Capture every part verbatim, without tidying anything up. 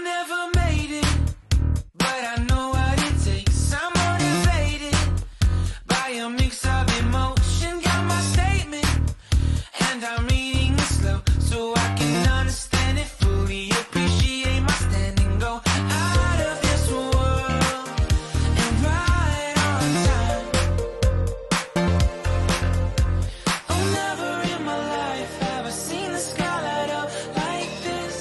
never made it, but I know what it takes. I'm motivated by a mix of emotion. Got my statement, and I'm reading it slow so I can understand it fully. Appreciate my standing, go out of this world and right on time. Oh, never in my life have I seen the sky light up like this.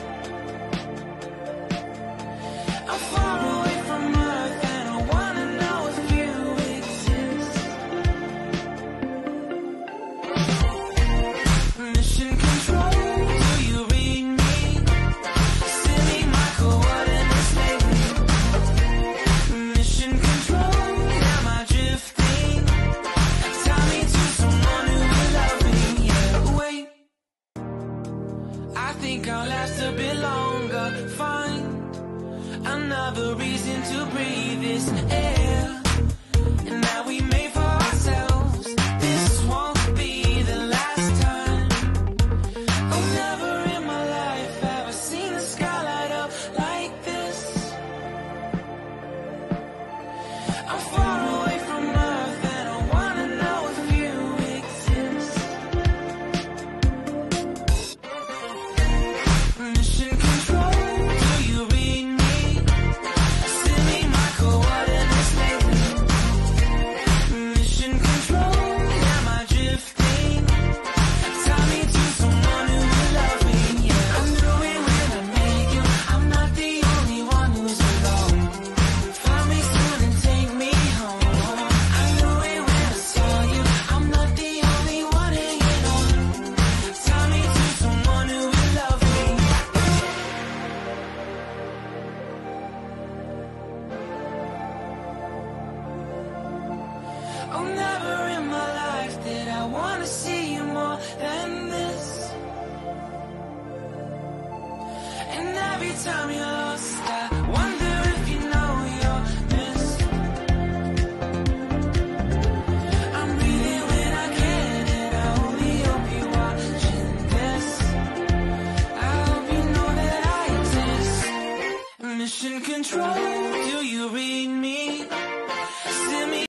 I'm far away from Earth and I wanna know if you exist. Mission control, do you read me? Send me my coordinates lately. Mission control, am I drifting? Tie me to someone who will love me. Yeah, wait, I think I'll last a bit longer. Find another reason to breathe this air. And now we made for ourselves. This won't be the last time. Oh, never in my life have I seen the sky light up like this. I'm far away from Earth and I wanna know if you exist. Mission control, do you read me? Send me my coordinates lately. Mission control, am I drifting? Tie me to someone who will love me. Yeah, I knew it when I met you. I'm not the only one who's alone. Find me soon and take me home. I knew it when I saw you. I'm not the only one hanging on. Tie me to someone who will love me. Oh, never in my life did I wanna see you more than this. And every time you